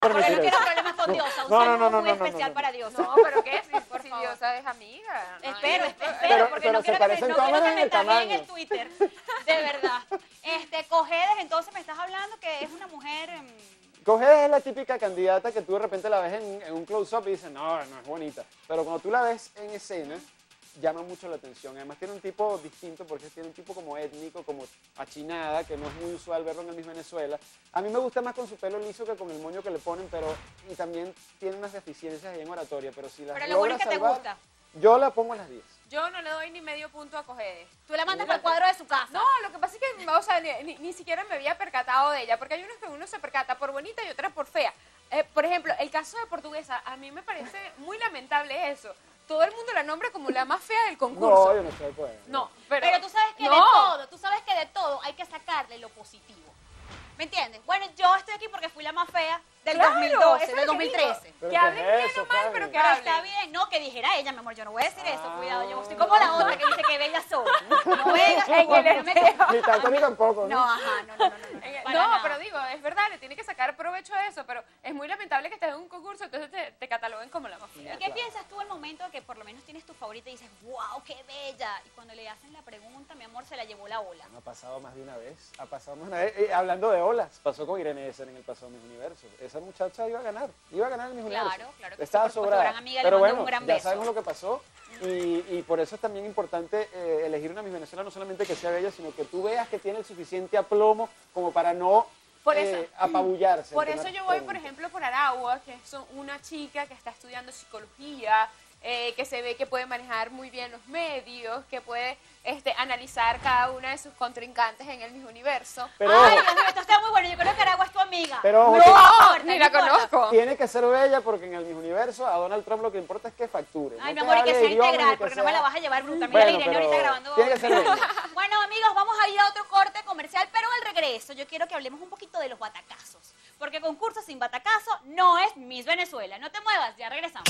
Porque no decir quiero eso. problemas con Diosa. Un No, no, saludo no, no, muy no, no, especial no. para Diosa. No, pero ¿qué? Si favor. Diosa es amiga. ¿no? Espero, porque pero no se quiero parecen no quiero cámaras que en me el taguen en tamaño. el Twitter. De verdad. Cojedes, entonces me estás hablando que es una mujer... Coge es la típica candidata que tú de repente la ves en un close-up y dices, no, no es bonita. Pero cuando tú la ves en escena, llama mucho la atención. Además tiene un tipo distinto porque tiene un tipo como étnico, como achinada, que no es muy usual verlo en el Miss Venezuela. A mí me gusta más con su pelo liso que con el moño que le ponen, pero y también tiene unas deficiencias ahí en oratoria, pero si las Pero lo bueno logra es que te salvar, gusta. yo la pongo a las 10. Yo no le doy ni medio punto a Cogedes. Tú la mandas para el cuadro de su casa. No, lo que pasa es que, o sea, ni siquiera me había percatado de ella, porque hay unos que uno se percata por bonita y otras por fea. Por ejemplo, el caso de Portuguesa, a mí me parece muy lamentable eso. Todo el mundo la nombra como la más fea del concurso. No, yo no soy poeta. No, Pero tú sabes que no. de todo, tú sabes que de todo hay que sacarle lo positivo. ¿Me entiendes? Bueno, yo estoy aquí porque fui la más fea del Claro, 2012, eso es del lo que digo. 2013. Pero Que ¿qué hablen es bien eso, o mal, Fanny? pero que Pero hablen. está bien, no, que dijera ella, mi amor, yo no voy a decir eso, cuidado, yo estoy como la otra que dice que bella soy. No vengas En con- el no me- espejo. Ni tanto ni tampoco, ¿no? No, ajá, no, para No, nada. pero digo, es verdad, le tiene que sacar provecho a eso, pero es muy lamentable que estés en un concurso, entonces te cataloguen como la más fea. ¿Y qué piensas tú el momento que por lo menos tienes tu favorita y dices, wow, qué bella? Y cuando le hacen la pregunta, mi amor, se la llevó la ola. Ha pasado más de una vez. Ha pasado más de una vez. Hablando de olas, pasó con Irene Esser en el pasado Miss Universo. Esa muchacha iba a ganar. Iba a ganar el Miss Claro, Universo. claro que sí, Estaba por supuesto, sobrada. gran amiga, le Pero mando bueno, un gran ya beso. sabemos lo que pasó. Y por eso es también importante elegir una Miss Venezuela, no solamente que sea bella, sino que tú veas que tiene el suficiente aplomo como para no Por eso- apabullarse. Por ante eso una yo voy, por pregunta. ejemplo, por Aragua, que es una chica que está estudiando psicología, que se ve que puede manejar muy bien los medios, que puede analizar cada una de sus contrincantes en el mismo universo. Pero, Ay, ojo, Dios mío, esto está muy bueno. Yo creo que Aragua es tu amiga. pero ojo, No, importa, ni no la importa. conozco. tiene que ser bella porque en el Miss Universo a Donald Trump lo que importa es que facture. Ay, mi no amor, y que hable sea idiomas, integral, ni que porque no me sea- la vas a llevar bruta. Mira, Bueno, Irene ahorita pero grabando. tiene que ser bella. Bueno, amigos, vamos a ir a otro corte comercial, pero al regreso yo quiero que hablemos un poquito de los batacazos. Porque concurso sin batacazo no es Miss Venezuela. No te muevas, ya regresamos.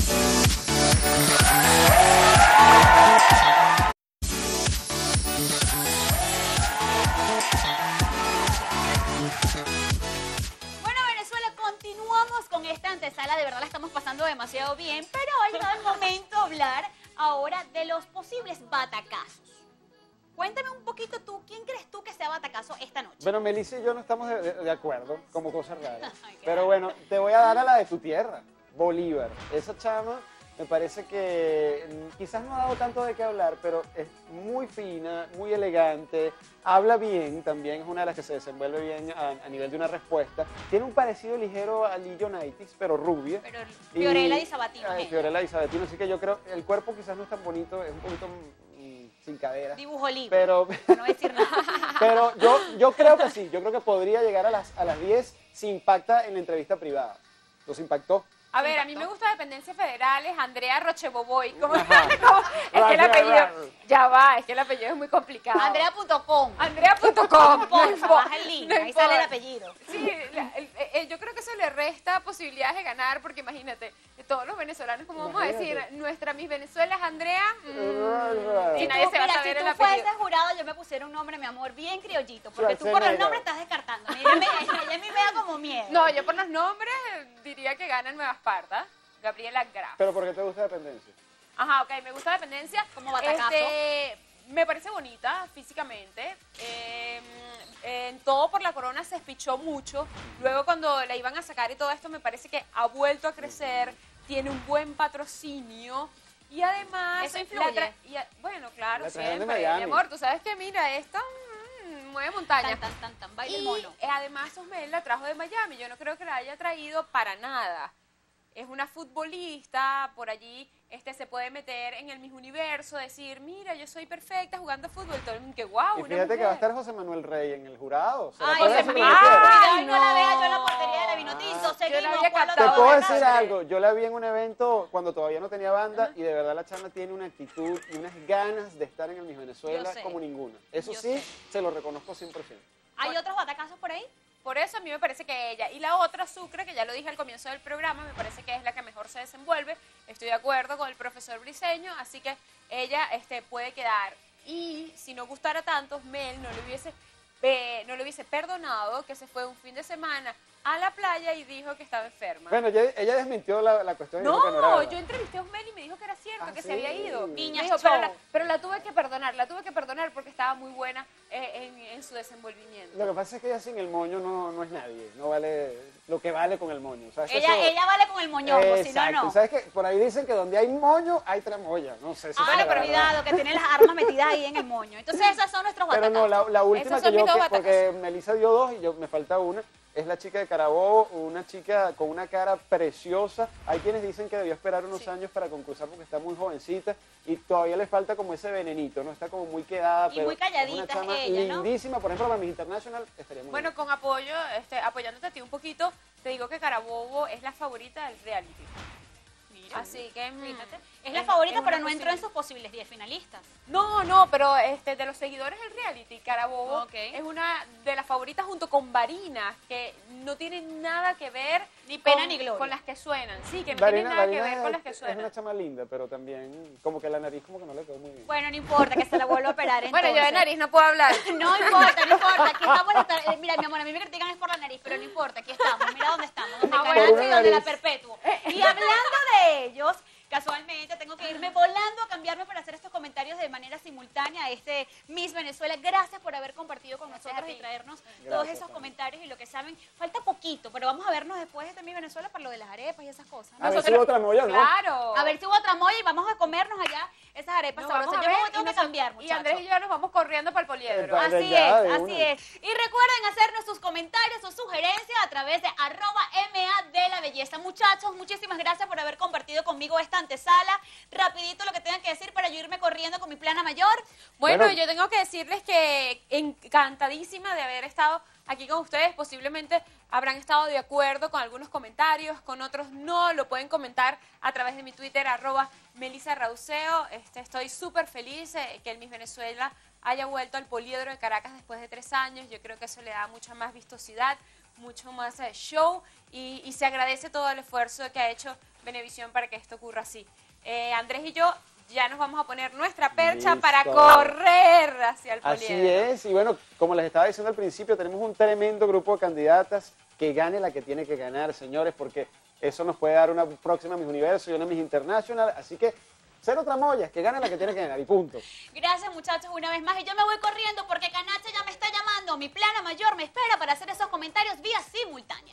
Bueno, Venezuela, continuamos con esta antesala. De verdad la estamos pasando demasiado bien, pero ha llegado el momento de hablar ahora de los posibles batacazos. Cuéntame un poquito tú, ¿quién crees tú que sea batacazo esta noche? Bueno, Melissa y yo no estamos de acuerdo, como cosas raras. Ay, qué Pero bueno, te voy a dar a la de tu tierra, Bolívar. Esa chama me parece que quizás no ha dado tanto de qué hablar, pero es muy fina, muy elegante, habla bien también, es una de las que se desenvuelve bien a nivel de una respuesta. Tiene un parecido ligero a Lee Jonaitis, pero rubia. Pero Fiorella y Sabatino. Ay, ella. Fiorella y Sabatino, así que yo creo, el cuerpo quizás no es tan bonito, es un poquito sin cadera. Dibujo libre. Pero, Para no decir nada. pero yo creo que sí, yo creo que podría llegar a las 10 si impacta en la entrevista privada. ¿Los impactó? A ver, a mí me gusta Dependencias Federales, Andrea Rocheboboy. ¿Cómo? Ajá. Es que el apellido, ya va, es que el apellido es muy complicado. Andrea.com. Andrea.com. No importa, baja el link, No ahí sale el importa. apellido. Sí, yo creo que eso le resta posibilidades de ganar, porque imagínate, todos los venezolanos, como vamos a decir, Imagínate. nuestra Miss Venezuela es Andrea, Sí, y nadie se va a Mira, saber si el tú apellido. fueses jurado, yo me pusiera un nombre, mi amor, bien criollito, porque tú por los Schwarzenegger. nombres estás descartando. Mira, ella a mí me da como miedo. No, yo por los nombres diría que gana Nueva Esparta, Gabriela Graf. ¿Pero por qué te gusta Dependencia? Ajá, ok, me gusta Dependencia. Como batacazo. Me parece bonita físicamente. En todo por la corona se espichó mucho. Luego cuando la iban a sacar y todo esto, me parece que ha vuelto a crecer. Tiene un buen patrocinio. Y además... ¿Eso influye? Bueno, claro, La trajeron de siempre. Miami. Mi amor, tú sabes que mira, esto mueve montaña. Tan, baila el Y mono. además Osmel la trajo de Miami. Yo no creo que la haya traído para nada. Es una futbolista, por allí se puede meter en el mismo universo, decir, mira, yo soy perfecta jugando fútbol. Todo el mundo, que guau, Y una fíjate que va a mujer. estar José Manuel Rey en el jurado. ¿Será Ay, por José eso que Manuel, lo quiere? cuidado y no la no. vea yo en la portería de la Vinotinto. Yo la Seguimos, había ¿cuál Te captado otro? puedo de decir nombre. algo, yo la vi en un evento cuando todavía no tenía banda y de verdad la chama tiene una actitud y unas ganas de estar en el Miss Venezuela Yo sé. como ninguna. Eso Yo sí, sé. se lo reconozco 100%. ¿Hay otros batacazos por ahí? Por eso a mí me parece que ella. Y la otra, Sucre, que ya lo dije al comienzo del programa, me parece que es la que mejor se desenvuelve. Estoy de acuerdo con el profesor Briseño, así que ella puede quedar. Y si no gustara tanto, Mel no le hubiese perdonado que se fue un fin de semana a la playa y dijo que estaba enferma. Bueno, ella desmintió la cuestión. Y dijo que no era No, verdad. yo entrevisté a Osmel y me dijo que era cierto, Ah, que ¿sí? se había ido. Niña Me dijo, show. pero la tuve que perdonar porque estaba muy buena en su desenvolvimiento. Lo que pasa es que ella sin el moño no es nadie, no vale lo que vale con el moño. ¿Sabes que Ella, eso- ella vale con el moñongo, si no, Exacto. no. ¿Sabes que por ahí dicen que donde hay moño hay tramoya? No sé si Ah, será bueno, pero verdad. cuidado, que tiene las armas metidas ahí en el moño. Entonces, esos son nuestros Pero batacazos. no, la última Esas que son mis yo, dos porque batacazos. Melissa dio dos y me falta una, es la chica de Carabobo, una chica con una cara preciosa. Hay quienes dicen que debió esperar unos años para concursar porque está muy jovencita y todavía le falta como ese venenito, ¿no? Está como muy quedada, Y pero muy calladita es una chama ella, ¿no? lindísima. Por ejemplo, para Miss International estaría muy Bueno, bien. con apoyo, apoyándote a ti un poquito, te digo que Carabobo es la favorita del reality. Mira, Así que fíjate. Es la favorita, es pero una no entró en posible- sus posibles 10 finalistas. No, pero de los seguidores del reality, Carabobo Ok. es una de las favoritas junto con Varinas, que no tienen nada que ver Ni pena con, ni gloria. con las que suenan. Sí, que no Darina- tienen nada que Darina ver con las que es suenan. una chama linda, pero también como que la nariz como que no le quedó muy bien. Bueno, no importa, que se la vuelva a operar Bueno, yo de entonces. nariz no puedo hablar. No importa, no importa. Aquí estamos. Mira, mi amor, a mí me critican es por la nariz, pero no importa. Aquí estamos. Mira dónde estamos. Donde Ah, bueno. Canacho Por y una donde la nariz. Perpetuo. Y hablando de ellos, casualmente tengo que irme volando a cambiarme para hacer estos comentarios de manera simultánea a este Miss Venezuela. Gracias por haber compartido con nosotros a y ti. traernos todos Gracias, esos Tania. comentarios y lo que saben. Falta poquito, pero vamos a vernos después de este Miss Venezuela para lo de las arepas y esas cosas. A ver si Nosotros- hubo otra molla, ¿no? Claro. a ver si hubo otra molla y vamos a comernos allá esas arepas Nos vamos sabrosas. a Yo ver me tengo y que nosotros- cambiar, Y muchachos. Andrés y yo nos vamos corriendo para el poliedro. Epa. Así Ya, de es, una. así es. Y recuerden hacernos sus comentarios, sus sugerencias a través de @MA de la belleza. Muchachos, muchísimas gracias por haber compartido conmigo esta antesala. Rapidito lo que tengan que decir para yo irme corriendo con mi plana mayor. Bueno, Bueno. yo tengo que decirles que encantadísima de haber estado aquí con ustedes. Posiblemente habrán estado de acuerdo con algunos comentarios, con otros no. Lo pueden comentar a través de mi Twitter, @MelissaRauceo. Estoy súper feliz que el Miss Venezuela haya vuelto al Poliedro de Caracas después de 3 años. Yo creo que eso le da mucha más vistosidad, mucho más show y se agradece todo el esfuerzo que ha hecho Venevisión para que esto ocurra así. Andrés y yo ya nos vamos a poner nuestra percha Listo. para correr hacia el Así Poliedro. es, y bueno, como les estaba diciendo al principio, tenemos un tremendo grupo de candidatas. Que gane la que tiene que ganar, señores, porque eso nos puede dar una próxima Miss Universo y una Miss International. Así que, cero tramoyas, que gane la que tiene que ganar y punto. Gracias, muchachos, una vez más. Y yo me voy corriendo porque Canacha ya me está llamando. Mi plana mayor me espera para hacer esos comentarios vía simultánea.